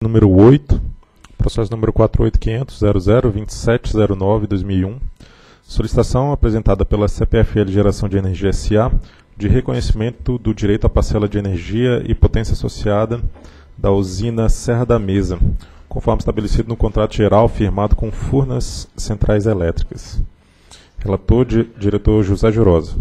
Número 8, processo número 48500.002709/2001, solicitação apresentada pela CPFL Geração de Energia S.A. de reconhecimento do direito à parcela de energia e potência associada da usina Serra da Mesa, conforme estabelecido no contrato geral firmado com Furnas Centrais Elétricas. Relator, diretor José Jurosa.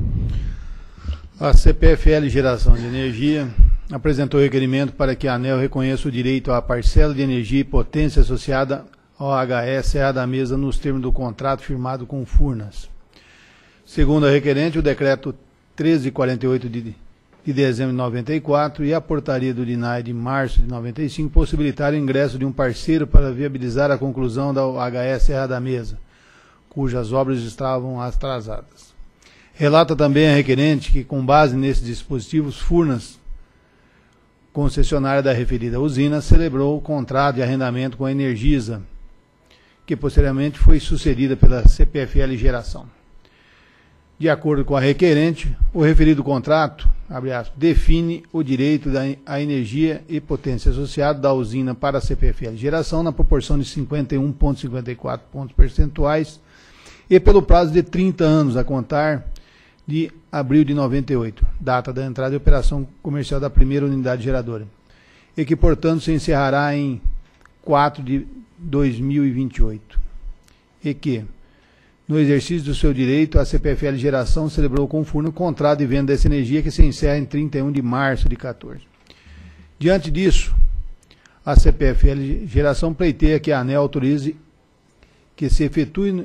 A CPFL Geração de Energia apresentou requerimento para que a ANEEL reconheça o direito à parcela de energia e potência associada ao HE Serra da Mesa nos termos do contrato firmado com Furnas. Segundo a requerente, o decreto 1348 de dezembro de 94 e a portaria do DINAE de março de 95 possibilitaram o ingresso de um parceiro para viabilizar a conclusão da HE Serra da Mesa, cujas obras estavam atrasadas. Relata também a requerente que, com base nesses dispositivos, Furnas, concessionária da referida usina, celebrou o contrato de arrendamento com a Energisa, que posteriormente foi sucedida pela CPFL Geração. De acordo com a requerente, o referido contrato, abre aspas, define o direito à energia e potência associada da usina para a CPFL Geração na proporção de 51,54 pontos percentuais e pelo prazo de 30 anos a contar de abril de 98, data da entrada em operação comercial da primeira unidade geradora, e que, portanto, se encerrará em 4 de 2028. E que, no exercício do seu direito, a CPFL Geração celebrou com o Furnas o contrato de venda dessa energia que se encerra em 31 de março de 14. Diante disso, a CPFL Geração pleiteia que a ANEEL autorize que se efetue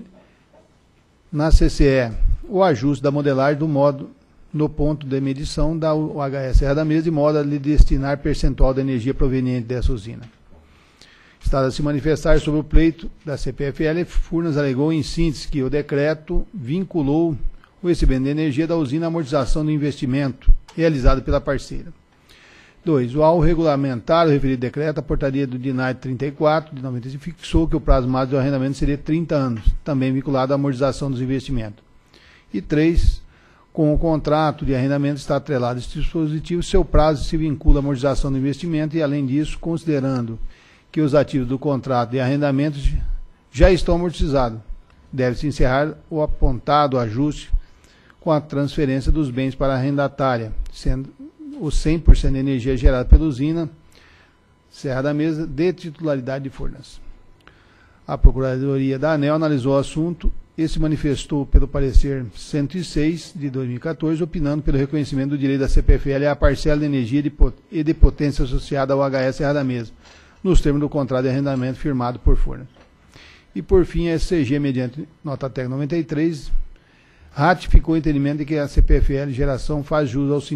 na CCE o ajuste da modelagem do modo no ponto de medição da UHE Serra da Mesa, de modo a lhe destinar percentual da energia proveniente dessa usina. Estado a se manifestar sobre o pleito da CPFL, Furnas alegou em síntese que o decreto vinculou o recebimento de energia da usina à amortização do investimento realizado pela parceira. 2. Ao regulamentar o referido decreto, a portaria do DINAE 34 de 95 fixou que o prazo máximo de arrendamento seria 30 anos, também vinculado à amortização dos investimentos. E 3. Com o contrato de arrendamento está atrelado a este dispositivo, seu prazo se vincula à amortização do investimento e, além disso, considerando que os ativos do contrato de arrendamento já estão amortizados, deve-se encerrar o apontado ajuste com a transferência dos bens para a arrendatária, sendo o 100% de energia gerada pela usina Serra da Mesa de titularidade de Furnas. A Procuradoria da ANEEL analisou o assunto e se manifestou pelo parecer 106 de 2014, opinando pelo reconhecimento do direito da CPFL à parcela de energia e de potência associada ao HE Serra da Mesa, nos termos do contrato de arrendamento firmado por Furnas. E, por fim, a SCG, mediante nota técnica 93, ratificou o entendimento de que a CPFL Geração faz jus aos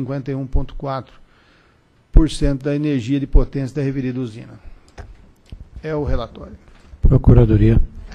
51,4% da energia de potência da referida usina. É o relatório. Procuradoria.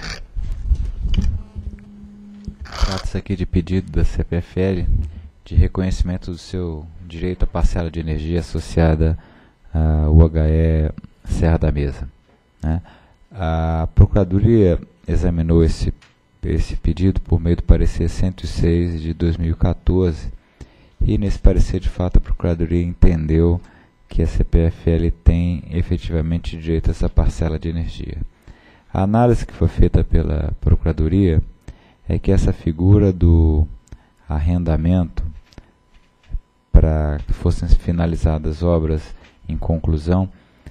Trata-se aqui de pedido da CPFL de reconhecimento do seu direito à parcela de energia associada ao HE Serra da Mesa, né? A Procuradoria examinou esse pedido por meio do parecer 106 de 2014 e nesse parecer, de fato, a Procuradoria entendeu que a CPFL tem efetivamente direito a essa parcela de energia. A análise que foi feita pela Procuradoria é que essa figura do arrendamento para que fossem finalizadas obras em conclusão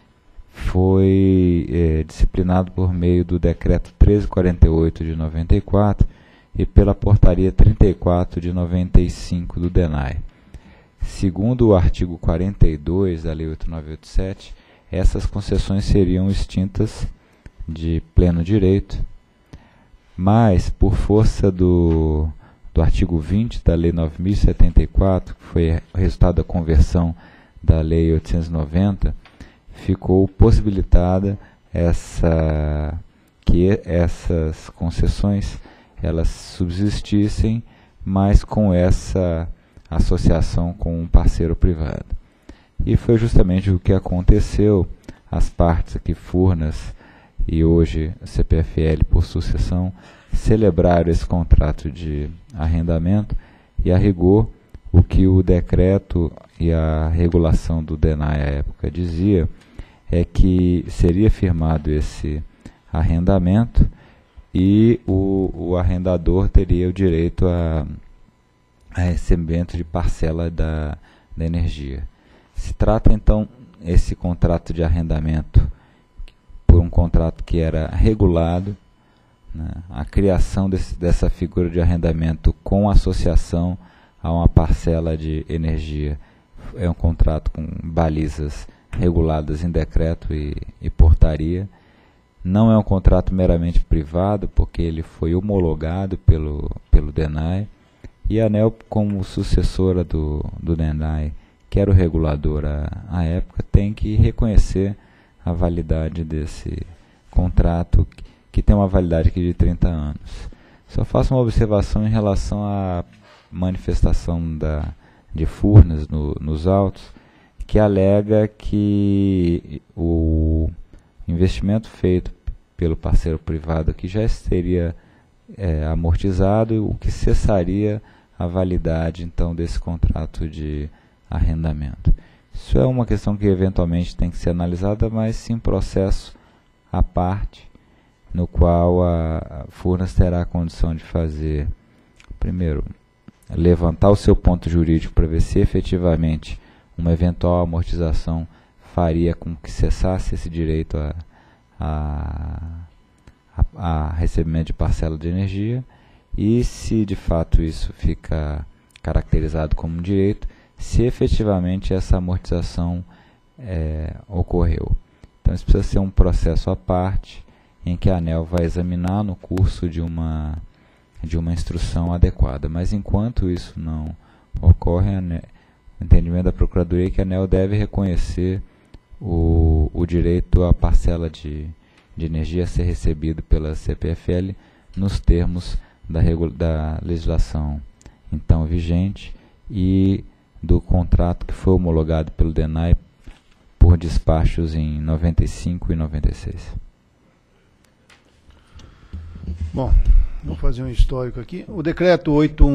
foi disciplinado por meio do decreto 1348 de 94 e pela portaria 34 de 95 do DENAE. Segundo o artigo 42 da Lei 8987, essas concessões seriam extintas de pleno direito, mas por força do artigo 20 da Lei 9074, que foi o resultado da conversão da Lei 890, ficou possibilitada que essas concessões elas subsistissem, mas com essa associação com um parceiro privado. E foi justamente o que aconteceu. As partes aqui, Furnas e hoje a CPFL por sucessão, celebraram esse contrato de arrendamento e, a rigor, o que o decreto e a regulação do DENAE à época dizia é que seria firmado esse arrendamento e o arrendador teria o direito a recebimento de parcela da energia. Se trata então esse contrato de arrendamento por um contrato que era regulado, né? A criação dessa figura de arrendamento com associação a uma parcela de energia é um contrato com balizas reguladas em decreto e portaria. Não é um contrato meramente privado, porque ele foi homologado pelo DENAI, e a ANEEL, como sucessora do DENAI, que era o regulador à época, tem que reconhecer a validade desse contrato, que tem uma validade aqui de 30 anos. Só faço uma observação em relação à manifestação de Furnas nos autos, que alega que o investimento feito pelo parceiro privado aqui já seria amortizado, o que cessaria a validade então desse contrato de arrendamento. Isso é uma questão que eventualmente tem que ser analisada, mas sim processo à parte, no qual a Furnas terá a condição de fazer, primeiro, levantar o seu ponto jurídico para ver se efetivamente uma eventual amortização faria com que cessasse esse direito a recebimento de parcela de energia, e se de fato isso fica caracterizado como um direito, se efetivamente essa amortização ocorreu. Então isso precisa ser um processo à parte, em que a ANEEL vai examinar no curso de uma instrução adequada. Mas enquanto isso não ocorre, o entendimento da Procuradoria é que a ANEEL deve reconhecer o direito à parcela de energia a ser recebido pela CPFL nos termos da legislação então vigente e do contrato que foi homologado pelo DENAI por despachos em 95 e 96. Bom, vou fazer um histórico aqui. O decreto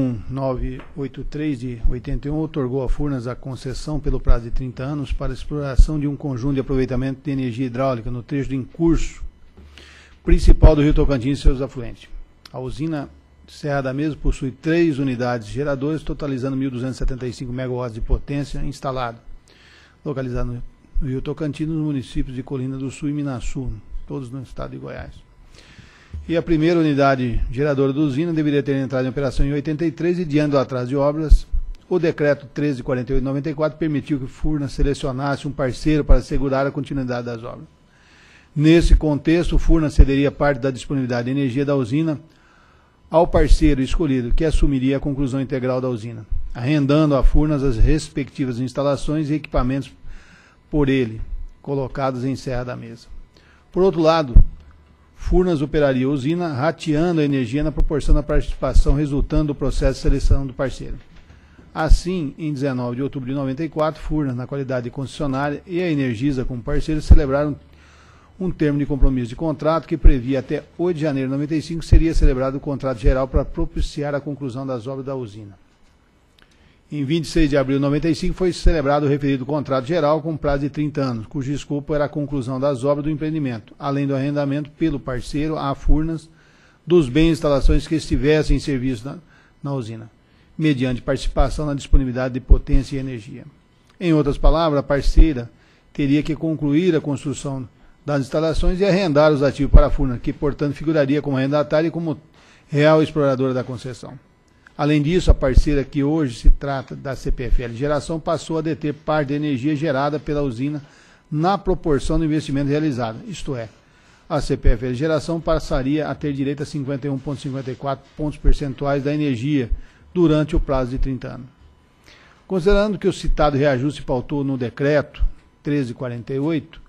81983 de 81 outorgou a Furnas a concessão pelo prazo de 30 anos para a exploração de um conjunto de aproveitamento de energia hidráulica no trecho do encurso principal do Rio Tocantins e seus afluentes. A usina Serra da Mesa possui 3 unidades geradoras, totalizando 1.275 megawatts de potência instalada, localizada no Rio Tocantins, nos municípios de Colina do Sul e Minasul, todos no estado de Goiás. E a primeira unidade geradora da usina deveria ter entrado em operação em 83 e, diante do atraso de obras, o decreto 1348/94 permitiu que Furnas selecionasse um parceiro para assegurar a continuidade das obras. Nesse contexto, Furnas cederia parte da disponibilidade de energia da usina ao parceiro escolhido, que assumiria a conclusão integral da usina, arrendando a Furnas as respectivas instalações e equipamentos por ele, colocados em Serra da Mesa. Por outro lado, Furnas operaria a usina, rateando a energia na proporção da participação resultando do processo de seleção do parceiro. Assim, em 19 de outubro de 94, Furnas, na qualidade de concessionária, e a Energisa como parceiro, celebraram um termo de compromisso de contrato que previa até 8 de janeiro de 95 seria celebrado o contrato geral para propiciar a conclusão das obras da usina. Em 26 de abril de 95 foi celebrado o referido contrato geral com prazo de 30 anos, cujo escopo era a conclusão das obras do empreendimento, além do arrendamento pelo parceiro à Furnas dos bens e instalações que estivessem em serviço na usina, mediante participação na disponibilidade de potência e energia. Em outras palavras, a parceira teria que concluir a construção das instalações e arrendar os ativos para a Furnas, que, portanto, figuraria como arrendatária e como real exploradora da concessão. Além disso, a parceira, que hoje se trata da CPFL Geração, passou a deter parte da energia gerada pela usina na proporção do investimento realizado, isto é, a CPFL Geração passaria a ter direito a 51,54 pontos percentuais da energia durante o prazo de 30 anos. Considerando que o citado reajuste pautou no decreto 1348,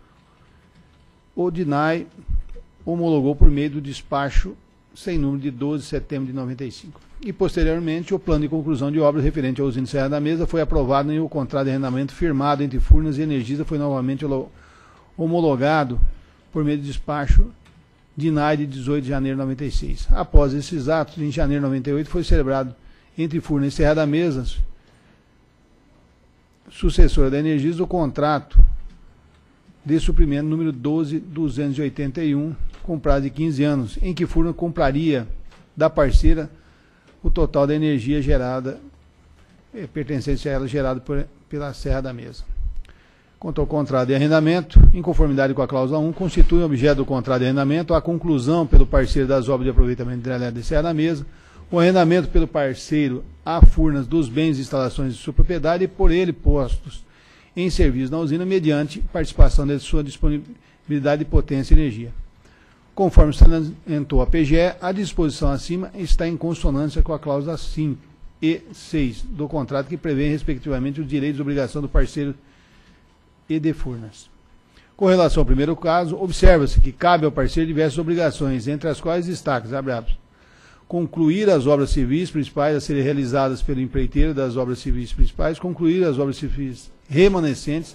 o DENAI homologou por meio do despacho sem número de 12 de setembro de 95. E, posteriormente, o plano de conclusão de obras referente à usina Serra da Mesa foi aprovado e o contrato de arrendamento firmado entre Furnas e Energisa foi novamente homologado por meio do despacho DENAI de 18 de janeiro de 96. Após esses atos, em janeiro de 98, foi celebrado entre Furnas e Serra da Mesa, sucessora da Energisa, o contrato de suprimento número 12.281, com prazo de 15 anos, em que Furnas compraria da parceira o total da energia gerada, pertencente a ela, gerada pela Serra da Mesa. Quanto ao contrato de arrendamento, em conformidade com a cláusula 1, constitui objeto do contrato de arrendamento a conclusão pelo parceiro das obras de aproveitamento hidrelétrico de Serra da Mesa, o arrendamento pelo parceiro a Furnas dos bens e instalações de sua propriedade e por ele postos em serviço na usina mediante participação de sua disponibilidade de potência e energia. Conforme salientou a PGE, a disposição acima está em consonância com a cláusula 5 e 6 do contrato, que prevê respectivamente os direitos e obrigações do parceiro e de Furnas. Com relação ao primeiro caso, observa-se que cabe ao parceiro diversas obrigações, entre as quais destaca, abre aspas, concluir as obras civis principais a serem realizadas pelo empreiteiro das obras civis principais, concluir as obras civis remanescentes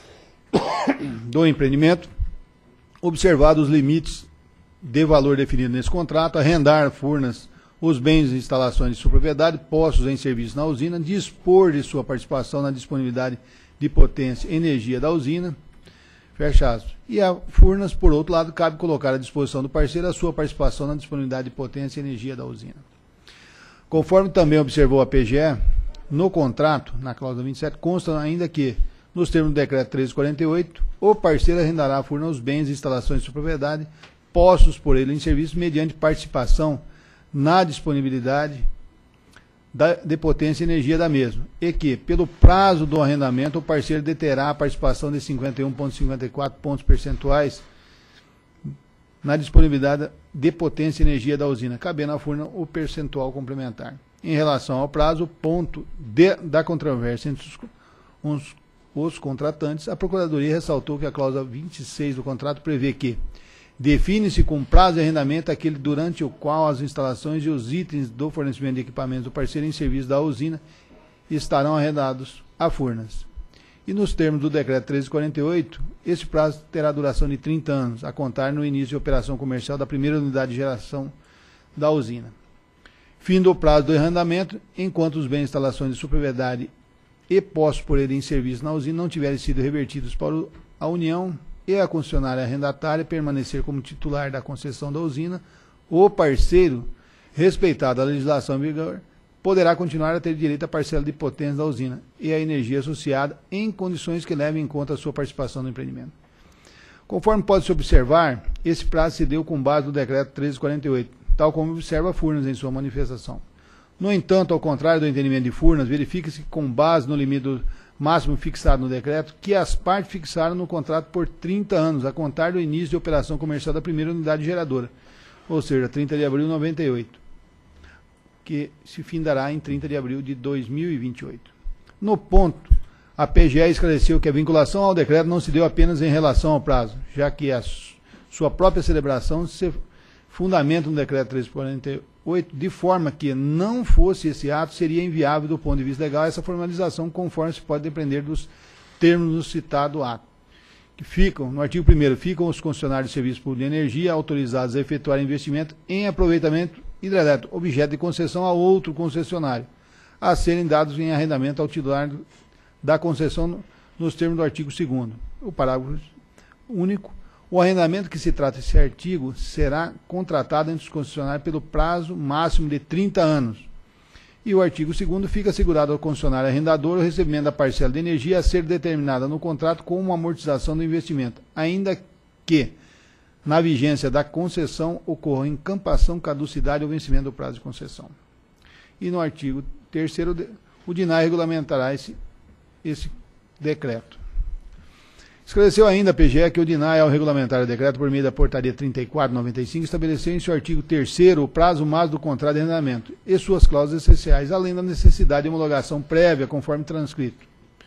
do empreendimento, observado os limites de valor definido nesse contrato, arrendar Furnas os bens e instalações de sua propriedade, postos em serviço na usina, dispor de sua participação na disponibilidade de potência e energia da usina, fecha aspas. E a Furnas, por outro lado, cabe colocar à disposição do parceiro a sua participação na disponibilidade de potência e energia da usina. Conforme também observou a PGE, no contrato, na cláusula 27, consta ainda que, nos termos do decreto 1348, o parceiro arrendará a Furnas os bens e instalações de sua propriedade, postos por ele em serviço mediante participação na disponibilidade de potência e energia da mesma, e que, pelo prazo do arrendamento, o parceiro deterá a participação de 51,54 pontos percentuais na disponibilidade de potência e energia da usina, cabendo à Furnas o percentual complementar. Em relação ao prazo, o ponto da controvérsia entre os contratantes, a Procuradoria ressaltou que a cláusula 26 do contrato prevê que define-se com prazo de arrendamento aquele durante o qual as instalações e os itens do fornecimento de equipamentos do parceiro em serviço da usina estarão arrendados a Furnas. E nos termos do decreto 1348, esse prazo terá duração de 30 anos, a contar no início de operação comercial da primeira unidade de geração da usina. Fim do prazo do arrendamento, enquanto os bens e instalações de sua propriedade e postos por ele em serviço na usina não tiverem sido revertidos para a União e a concessionária arrendatária permanecer como titular da concessão da usina, o parceiro, respeitada a legislação em vigor, poderá continuar a ter direito à parcela de potência da usina e à energia associada em condições que levem em conta a sua participação no empreendimento. Conforme pode-se observar, esse prazo se deu com base no decreto 1348, tal como observa Furnas em sua manifestação. No entanto, ao contrário do entendimento de Furnas, verifica-se que, com base no limite do máximo fixado no decreto, que as partes fixaram no contrato por 30 anos, a contar do início de operação comercial da primeira unidade geradora, ou seja, 30 de abril de 98, que se findará em 30 de abril de 2028. No ponto, a PGE esclareceu que a vinculação ao decreto não se deu apenas em relação ao prazo, já que a sua própria celebração se fundamenta no decreto 1348, de forma que não fosse esse ato, seria inviável do ponto de vista legal essa formalização, conforme se pode depender dos termos do citado ato. Que ficam, no artigo 1º, ficam os concessionários de serviço público de energia autorizados a efetuar investimento em aproveitamento hidrelétrico, objeto de concessão a outro concessionário, a serem dados em arrendamento ao titular da concessão nos termos do artigo 2º. O parágrafo único. O arrendamento que se trata desse artigo será contratado entre os concessionários pelo prazo máximo de 30 anos. E o artigo 2º fica assegurado ao concessionário arrendador o recebimento da parcela de energia a ser determinada no contrato com uma amortização do investimento, ainda que, na vigência da concessão, ocorra encampação, caducidade ou vencimento do prazo de concessão. E no artigo 3º, o DINAI regulamentará esse decreto. Esclareceu ainda a PGE que o DINAI, ao regulamentar o decreto por meio da portaria 34/95, estabeleceu em seu artigo 3º o prazo máximo do contrato de arrendamento e suas cláusulas essenciais, além da necessidade de homologação prévia, conforme transcrito.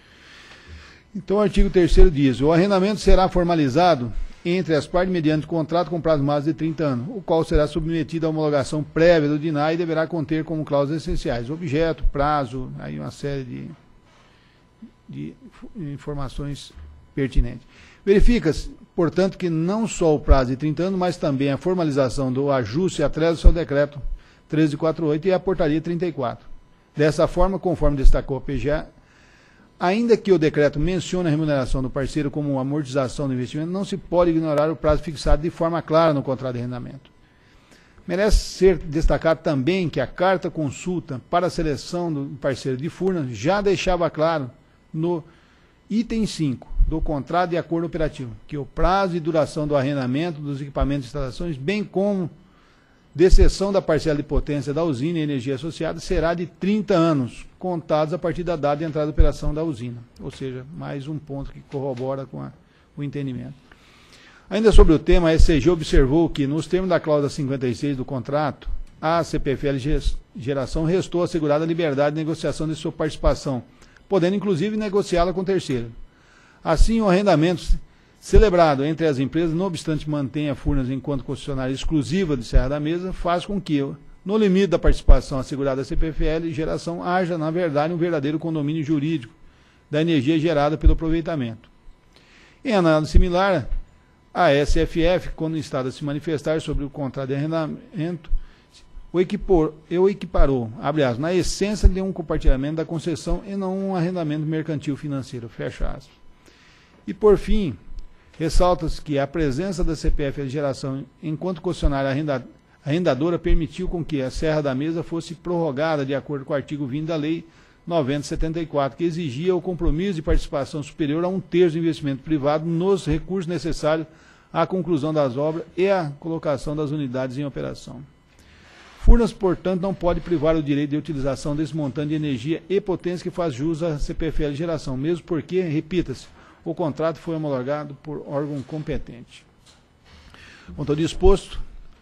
Então, o artigo 3º diz: o arrendamento será formalizado entre as partes mediante contrato com prazo máximo de 30 anos, o qual será submetido à homologação prévia do DINAI e deverá conter como cláusulas essenciais objeto, prazo, aí uma série de informações pertinente. Verifica-se, portanto, que não só o prazo de 30 anos, mas também a formalização do ajuste atrasa ao decreto 1348 e a portaria 34. Dessa forma, conforme destacou a PGE, Ainda que o decreto mencione a remuneração do parceiro como uma amortização do investimento, não se pode ignorar o prazo fixado de forma clara no contrato de arrendamento. Merece ser destacado também que a carta consulta para a seleção do parceiro de Furnas já deixava claro no item 5 do contrato de acordo operativo que o prazo e duração do arrendamento dos equipamentos e instalações, bem como de cessão da parcela de potência da usina e energia associada, será de 30 anos, contados a partir da data de entrada de operação da usina. Ou seja, mais um ponto que corrobora com o entendimento. Ainda sobre o tema, a SCG observou que, nos termos da cláusula 56 do contrato, a CPFL Geração restou assegurada a liberdade de negociação de sua participação, podendo inclusive negociá-la com terceiro. Assim, o arrendamento celebrado entre as empresas, não obstante mantenha a Furnas enquanto concessionária exclusiva de Serra da Mesa, faz com que, no limite da participação assegurada à CPFL Geração, haja, na verdade, um verdadeiro condomínio jurídico da energia gerada pelo aproveitamento. Em análise similar, a SFF, quando instada a se manifestar sobre o contrato de arrendamento, equiparou, abre aspas, na essência de um compartilhamento da concessão e não um arrendamento mercantil financeiro, fecha aspas. E, por fim, ressalta-se que a presença da CPFL Geração enquanto concessionária arrendadora permitiu com que a Serra da Mesa fosse prorrogada de acordo com o artigo 20 da Lei 90/74, que exigia o compromisso de participação superior a 1/3 do investimento privado nos recursos necessários à conclusão das obras e à colocação das unidades em operação. Furnas, portanto, não pode privar o direito de utilização desse montante de energia e potência que faz jus à CPFL Geração, mesmo porque, repita-se, o contrato foi homologado por órgão competente. Com todo disposto,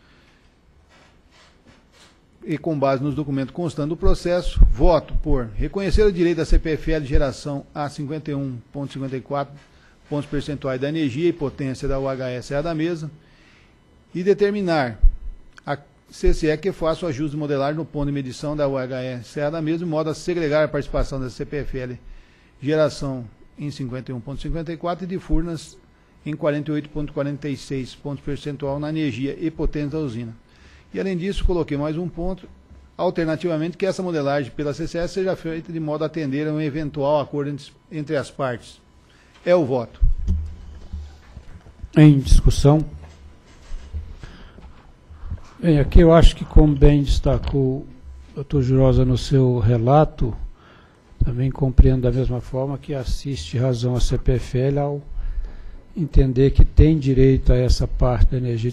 e com base nos documentos constantes do processo, voto por reconhecer o direito da CPFL Geração a 51,54 pontos percentuais da energia e potência da UHE Serra da Mesa e determinar a CCE que faça o ajuste modelar no ponto de medição da UHE Serra da Mesa, de modo a segregar a participação da CPFL Geração em 51,54 e de Furnas em 48,46 pontos percentual na energia e potência da usina. E, além disso, coloquei mais um ponto, alternativamente, que essa modelagem pela CCS seja feita de modo a atender a um eventual acordo entre as partes. É o voto. Em discussão. Bem, aqui eu acho que, como bem destacou o doutor Jurosa no seu relato, também compreendo da mesma forma que assiste razão a CPFL ao entender que tem direito a essa parte da energia de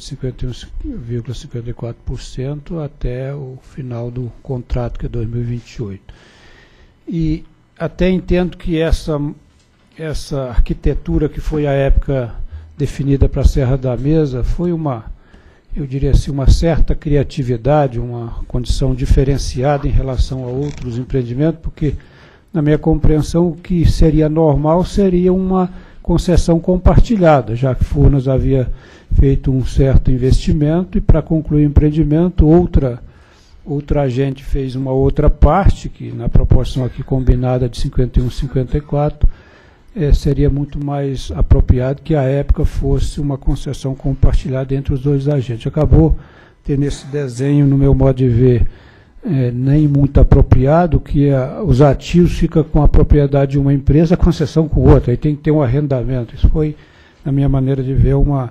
51,54% até o final do contrato, que é 2028. E até entendo que essa arquitetura que foi à época definida para a Serra da Mesa foi eu diria assim, uma certa criatividade, uma condição diferenciada em relação a outros empreendimentos, porque, na minha compreensão, o que seria normal seria uma concessão compartilhada, já que Furnas havia feito um certo investimento e, para concluir o empreendimento, outra agente fez uma outra parte, que na proporção aqui combinada de 51,54, seria muito mais apropriado que à época fosse uma concessão compartilhada entre os dois agentes. Acabou tendo esse desenho, no meu modo de ver, nem muito apropriado, que os ativos ficam com a propriedade de uma empresa, a concessão com outra, aí tem que ter um arrendamento. Isso foi, na minha maneira de ver, uma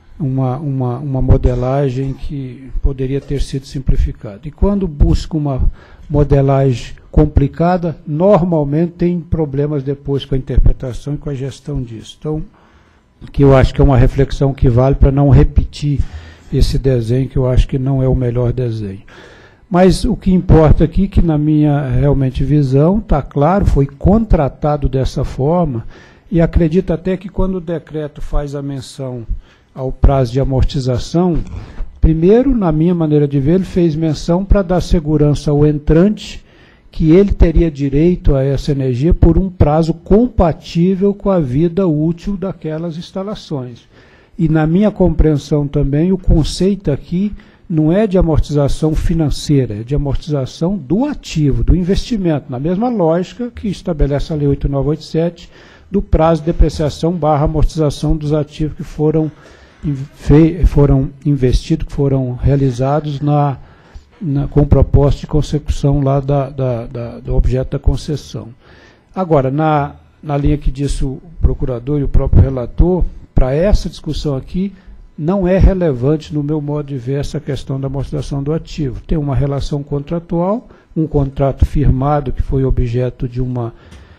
modelagem que poderia ter sido simplificada. E quando busca uma modelagem complicada, normalmente tem problemas depois com a interpretação e com a gestão disso. Então, que eu acho que é uma reflexão que vale para não repetir esse desenho, que eu acho que não é o melhor desenho. Mas o que importa aqui, que na minha realmente visão, está claro, foi contratado dessa forma, e acredito até que quando o decreto faz a menção ao prazo de amortização, primeiro, na minha maneira de ver, ele fez menção para dar segurança ao entrante, que ele teria direito a essa energia por um prazo compatível com a vida útil daquelas instalações. E na minha compreensão também, o conceito aqui não é de amortização financeira, é de amortização do ativo, do investimento, na mesma lógica que estabelece a Lei 8987, do prazo de depreciação / amortização dos ativos que foram investidos, que foram realizados com o propósito de consecução lá do objeto da concessão. Agora, na linha que disse o procurador e o próprio relator, para essa discussão aqui, não é relevante, no meu modo de ver, essa questão da amortização do ativo. Tem uma relação contratual, um contrato firmado que foi objeto de uma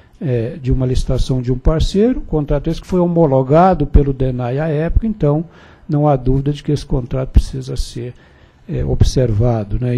licitação de um parceiro, contrato esse que foi homologado pelo DENAI à época, então não há dúvida de que esse contrato precisa ser observado, né?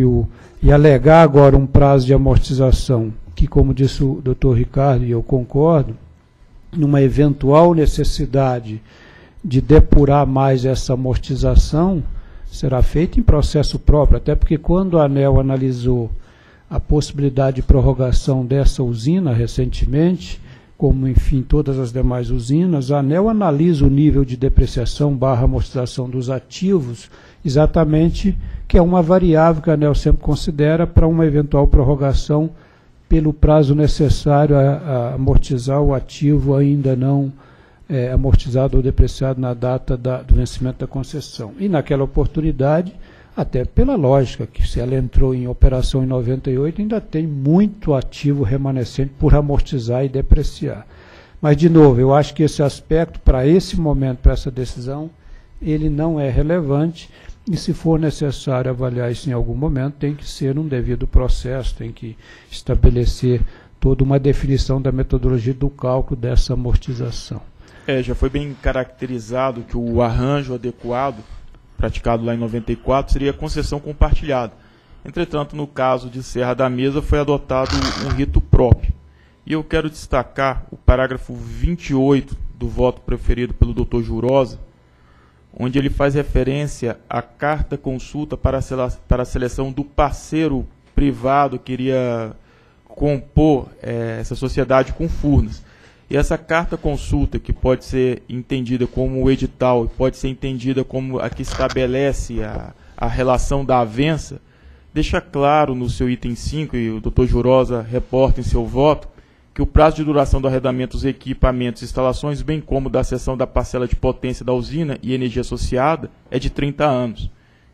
E alegar agora um prazo de amortização, que, como disse o doutor Ricardo, e eu concordo, numa eventual necessidade de depurar mais essa amortização, será feita em processo próprio, até porque quando a ANEEL analisou a possibilidade de prorrogação dessa usina recentemente, como, enfim, todas as demais usinas, a ANEEL analisa o nível de depreciação / amortização dos ativos, exatamente, que é uma variável que a ANEEL sempre considera para uma eventual prorrogação pelo prazo necessário a amortizar o ativo ainda não amortizado ou depreciado na data do vencimento da concessão. E naquela oportunidade, até pela lógica, que se ela entrou em operação em 98, ainda tem muito ativo remanescente por amortizar e depreciar. Mas, de novo, eu acho que esse aspecto, para esse momento, para essa decisão, ele não é relevante, e se for necessário avaliar isso em algum momento, tem que ser um devido processo, tem que estabelecer toda uma definição da metodologia do cálculo dessa amortização. Já foi bem caracterizado que o arranjo adequado, praticado lá em 94, seria a concessão compartilhada. Entretanto, no caso de Serra da Mesa, foi adotado um rito próprio. E eu quero destacar o parágrafo 28 do voto proferido pelo Dr. Jurosa, onde ele faz referência à carta consulta para a seleção do parceiro privado que iria compor essa sociedade com Furnas. E essa carta consulta, que pode ser entendida como o edital, pode ser entendida como a que estabelece a relação da avença, deixa claro no seu item 5, e o Dr. Jurosa reporta em seu voto, que o prazo de duração do arrendamento dos equipamentos e instalações, bem como da cessão da parcela de potência da usina e energia associada, é de 30 anos.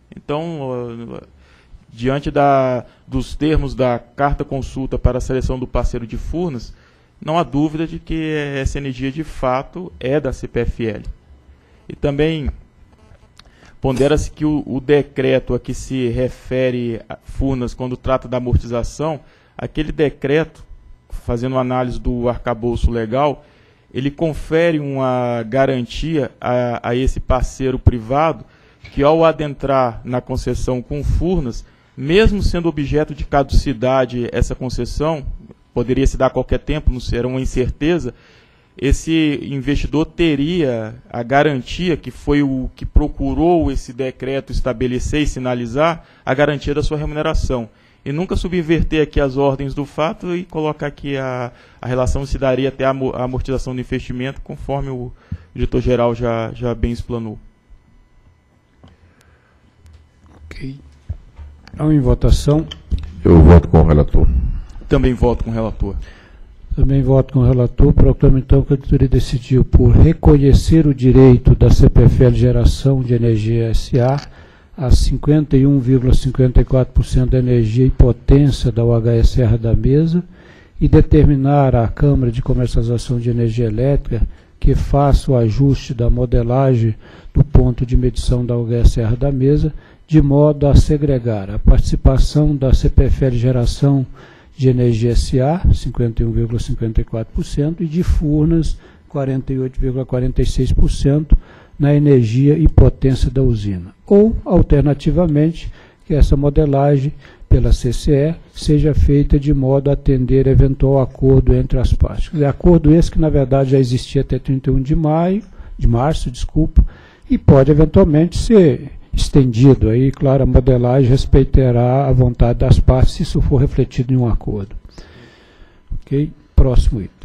Então, diante dos termos da carta consulta para a seleção do parceiro de Furnas, não há dúvida de que essa energia, de fato, é da CPFL. E também pondera-se que o decreto a que se refere a Furnas, quando trata da amortização, aquele decreto, fazendo uma análise do arcabouço legal, ele confere uma garantia a esse parceiro privado que, ao adentrar na concessão com Furnas, mesmo sendo objeto de caducidade essa concessão, poderia se dar a qualquer tempo, não será uma incerteza, esse investidor teria a garantia, que foi o que procurou esse decreto estabelecer e sinalizar, a garantia da sua remuneração. E nunca subverter aqui as ordens do fato e colocar que a relação se daria até a amortização do investimento, conforme o diretor-geral já bem explanou. Ok. Então, em votação. Eu voto com o relator. Também voto com o relator. Também voto com o relator. Proclamo, então, que a diretoria decidiu por reconhecer o direito da CPFL Geração de Energia S.A. a 51,54% da energia e potência da UHE Serra da Mesa e determinar à Câmara de Comercialização de Energia Elétrica que faça o ajuste da modelagem do ponto de medição da UHE Serra da Mesa, de modo a segregar a participação da CPFL Geração de Energia S.A., 51,54%, e de Furnas, 48,46%, na energia e potência da usina. Ou, alternativamente, que essa modelagem pela CCE seja feita de modo a atender eventual acordo entre as partes. Acordo esse que, na verdade, já existia até 31 de março, e pode eventualmente ser estendido. Aí, claro, a modelagem respeitará a vontade das partes se isso for refletido em um acordo. Ok? Próximo item.